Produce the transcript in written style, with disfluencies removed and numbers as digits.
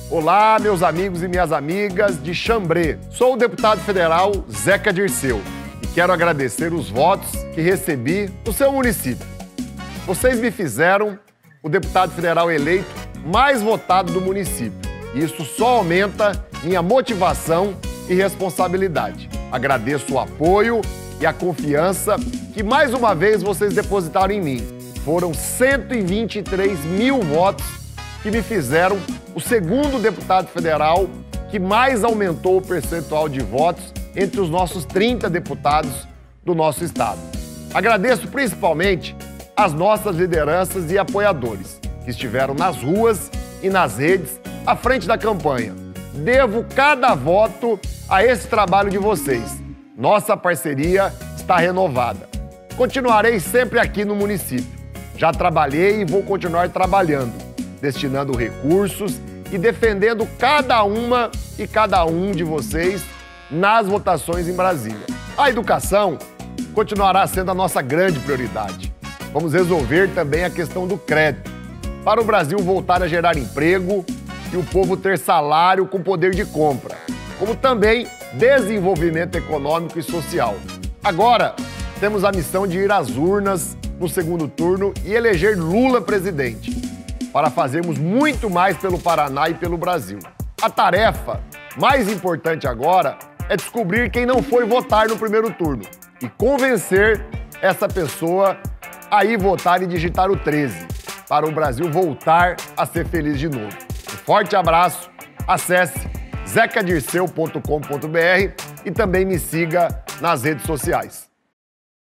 Olá, meus amigos e minhas amigas de Xambrê. Sou o deputado federal Zeca Dirceu e quero agradecer os votos que recebi no seu município. Vocês me fizeram o deputado federal eleito mais votado do município. E isso só aumenta minha motivação e responsabilidade. Agradeço o apoio e a confiança que mais uma vez vocês depositaram em mim. Foram 123 mil votos que me fizeram o segundo deputado federal que mais aumentou o percentual de votos entre os nossos 30 deputados do nosso estado. Agradeço principalmente as nossas lideranças e apoiadores que estiveram nas ruas e nas redes à frente da campanha. Devo cada voto a esse trabalho de vocês. Nossa parceria está renovada. Continuarei sempre aqui no município. Já trabalhei e vou continuar trabalhando, destinando recursos e defendendo cada uma e cada um de vocês nas votações em Brasília. A educação continuará sendo a nossa grande prioridade. Vamos resolver também a questão do crédito, para o Brasil voltar a gerar emprego e o povo ter salário com poder de compra, como também desenvolvimento econômico e social. Agora, temos a missão de ir às urnas no segundo turno e eleger Lula presidente, para fazermos muito mais pelo Paraná e pelo Brasil. A tarefa mais importante agora é descobrir quem não foi votar no primeiro turno e convencer essa pessoa a ir votar e digitar o 13, para o Brasil voltar a ser feliz de novo. Um forte abraço, acesse zecadirceu.com.br e também me siga nas redes sociais.